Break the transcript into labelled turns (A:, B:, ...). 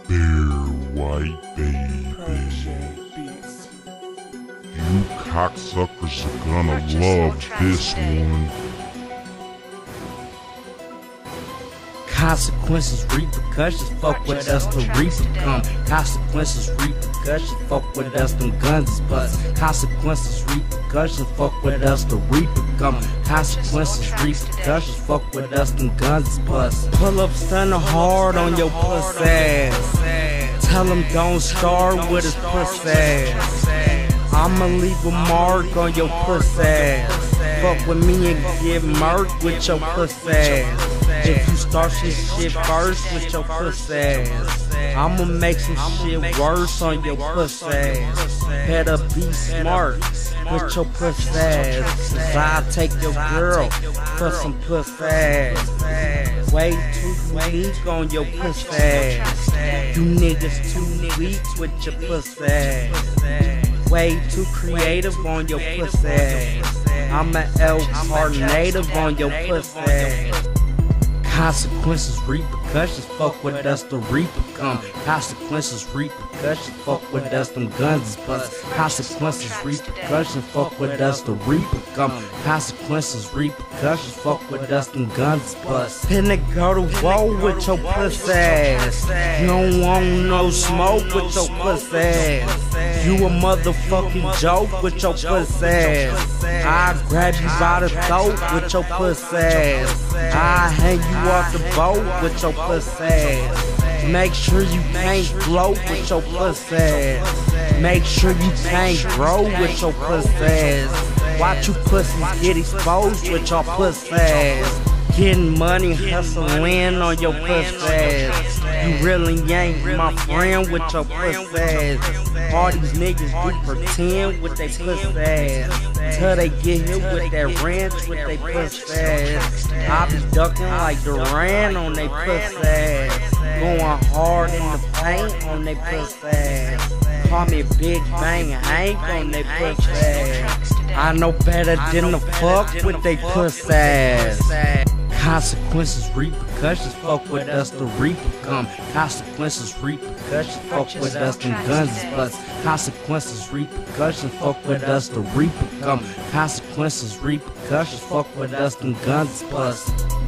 A: Bear white baby. You cocksuckers are gonna love this one.
B: Consequences, repercussions, fuck with us, the reaper come. Consequences, repercussions, fuck with us, them guns is bust. Consequences, repercussions, fuck with us, the reaper come. Consequences, repercussions, fuck with us, them guns is bust. Pull up stunning hard on your puss ass. Tell him don't start with his puss ass. I'ma leave a mark on your puss ass. Fuck with me and get murked with your puss ass. If you start this shit first with your puss ass, I'ma make some shit worse on your puss ass. Better be smart with your puss ass, 'cause I'll take your girl for some puss ass. Way too weak on your puss ass. You niggas too weak with your puss ass. Way too creative on your puss ass. I'm an L-car native on your puss ass. Consequences, repercussions, fuck with us, the reaper come. Consequences, repercussions, fuck with us, them guns is bust. Consequences, repercussions, fuck with us, the reaper come. Consequences, repercussions, fuck with us, them guns is bust. Finna go to war with your puss ass. You don't want no smoke with your puss ass. You a motherfucking joke with your puss ass. I grab you by the throat with your puss ass. I hang you off the boat with your puss ass. Make sure you can't float with your puss ass. Make sure you can't grow with your puss ass. Watch you pussies get exposed with your puss ass. Getting money, hustling on your puss ass. You really ain't my friend with your puss ass. All these niggas do pretend with they puss ass, till they get hit with that wrench with they puss ass. I be ducking like Duran on they puss ass. Going hard in the paint on they puss ass. Call me Big Bang Hank on they puss ass. I know better than to fuck with they puss ass. Consequences, repercussions, fuck with us, the reaper come. Consequences, repercussions, fuck with us, them guns is bust. Consequences, repercussions, fuck with us, the reaper come. Consequences, repercussions, fuck with us, them guns is bust.